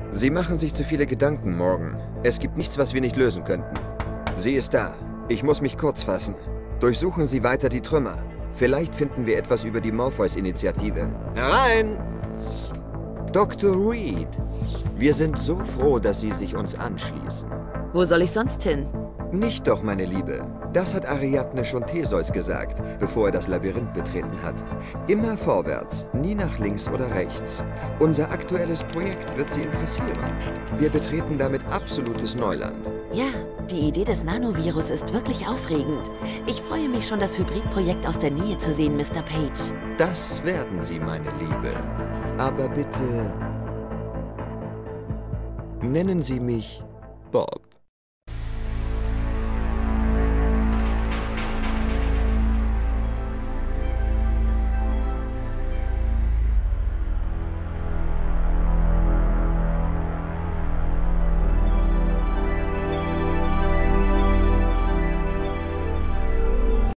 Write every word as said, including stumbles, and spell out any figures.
Sie machen sich zu viele Gedanken, Morgan. Es gibt nichts, was wir nicht lösen könnten. Sie ist da. Ich muss mich kurz fassen. Durchsuchen Sie weiter die Trümmer. Vielleicht finden wir etwas über die Morpheus-Initiative. Herein! Doktor Reed, wir sind so froh, dass Sie sich uns anschließen. Wo soll ich sonst hin? Nicht doch, meine Liebe. Das hat Ariadne schon Theseus gesagt, bevor er das Labyrinth betreten hat. Immer vorwärts, nie nach links oder rechts. Unser aktuelles Projekt wird Sie interessieren. Wir betreten damit absolutes Neuland. Ja, die Idee des Nanovirus ist wirklich aufregend. Ich freue mich schon, das Hybridprojekt aus der Nähe zu sehen, Mister Page. Das werden Sie, meine Liebe. Aber bitte... nennen Sie mich Bob.